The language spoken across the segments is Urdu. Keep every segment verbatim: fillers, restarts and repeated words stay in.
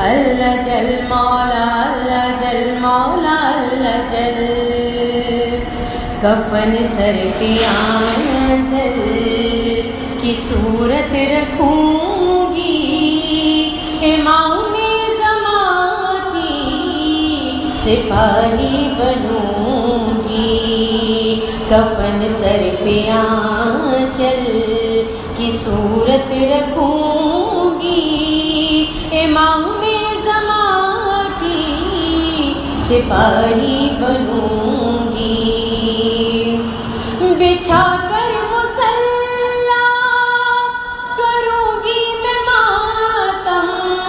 اللہ جل مولا اللہ جل مولا اللہ جل، کفن سر پہ آنچل کی صورت رکھوں گی، امام زمان کی سپاہی بنوں گی، کفن سر پہ آنچل کی صورت رکھوں گی، امام زمان کی سپاہی بنوں گی، بچھا کر مصلی کروں گی میں ماتم،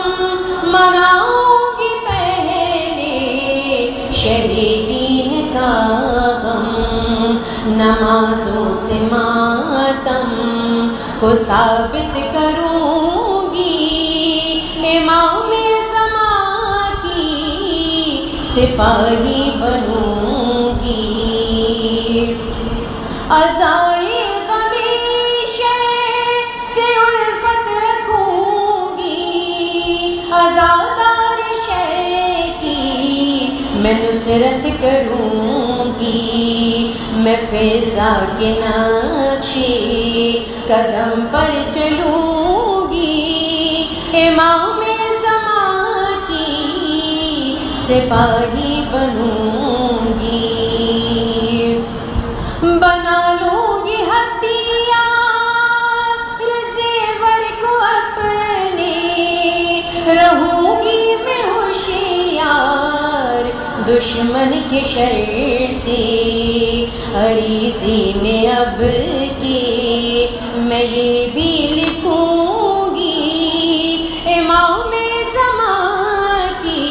مناؤں گی پہلے شہیدین کا غم، نمازوں سے ماتم کو ثابت کروں گی، امام زمان کی سپاہی بنوں گی، عزائے ہمیشہ سے الفت رکھوں گی، عزادار شے کی میں نصرت کروں گی، میں فضا کے نقشے قدم پر چلوں گی، امام زمان کی سپاہی بنوں گی، بنا لوں گی ہتھیار زیور کو اپنے، رہوں گی میں ہوشیار دشمن کے شر سے، عریضی میں اب کے میں یہ بھی لکھوں گی، امام زمان کی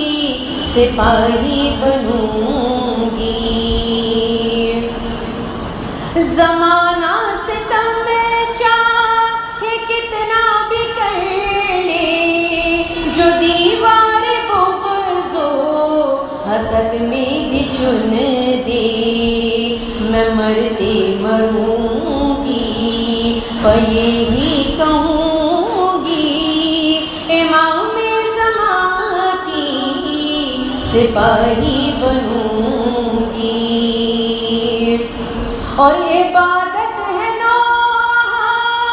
سپاہی بنوں گی، زمانہ ستم میں چاہے کتنا بھی کر لے، جو دیوار بغض و حسد میں بھی چن دے، میں مرتے مروں گی پر یہی کہوں گی، امام زمان کی سپاہی بنوں گی، اور عبادت ہے نوحہ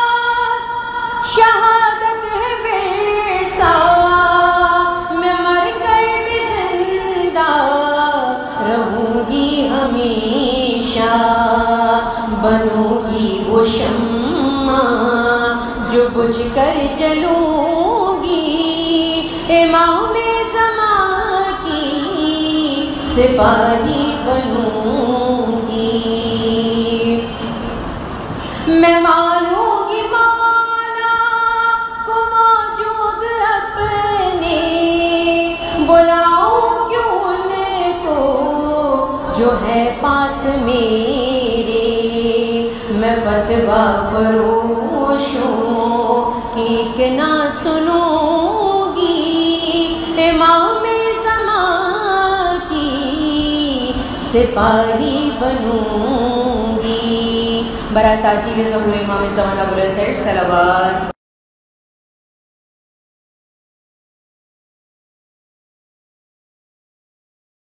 شہادت ہے ورثہ، میں مر کر بھی زندہ رہوں گی ہمیشہ، بنوں گی وہ شمع جو بجھ کر جلوں گی، امام زمان کی سپاہی بنوں گی، میں مانوں گی مولا کو موجود اپنے، بلاؤں کیوں ان کو جو ہے پاس میرے، میں فتویٰ فروشوں کی ایک نہ سنوں گی، امام زمان کی سپاہی بنوں گی، برائے تاجیل ظہور امام زمان ابو الخیر صلوات۔